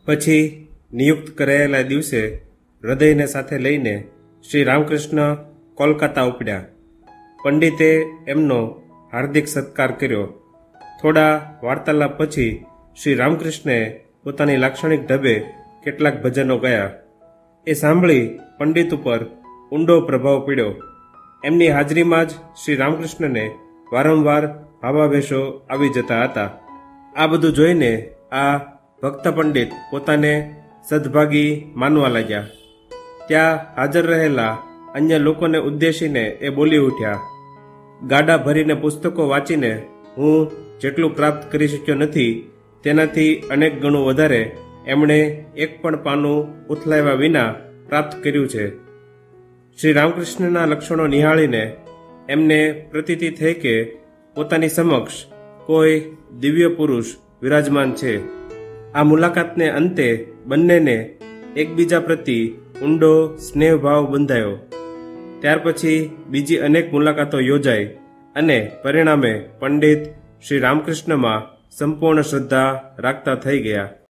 પછી નિયુક્ત કરાયેલા દિવસે હૃદયને સાથે લઈને શ્રી રામકૃષ્ણ કોલકાતા ઉપડ્યા. પંડિતે એમનો હાર્દિક સત્કાર કર્યો. થોડા વાર્તાલાપ પછી શ્રી રામકૃષ્ણે પોતાની લાક્ષણિક ઢબે કેટલાક ભજનો ગયા. એ સાંભળી પંડિત ઉપર ઊંડો પ્રભાવ પડ્યો. એમની હાજરીમાં જ શ્રી રામકૃષ્ણને વારંવાર ભાવાવેશો આવી જતા હતા. આ બધું જોઈને આ ભક્ત પંડિત પોતાને સદભાગી માનવા લાગ્યા. ત્યાં હાજર રહેલા અન્ય લોકોને ઉદ્દેશીને એ બોલી ઉઠ્યા, ગાડા ભરીને પુસ્તકો વાંચીને હું જેટલું પ્રાપ્ત કરી શક્યો નથી તેનાથી અનેક ગણું વધારે એમણે એક પણ પાનું ઉથલાવ્યા વિના પ્રાપ્ત કર્યું છે. શ્રી રામકૃષ્ણના લક્ષણો નિહાળીને એમને પ્રતીતિ થઈ કે પોતાની સમક્ષ કોઈ દિવ્ય પુરુષ વિરાજમાન છે. આ મુલાકાતને અંતે બંનેને એકબીજા પ્રતિ ઊંડો સ્નેહભાવ બંધાયો. ત્યાર પછી બીજી અનેક મુલાકાતો યોજાઈ અને પરિણામે પંડિત શ્રી રામકૃષ્ણમાં સંપૂર્ણ શ્રદ્ધા રાખતા થઈ ગયા.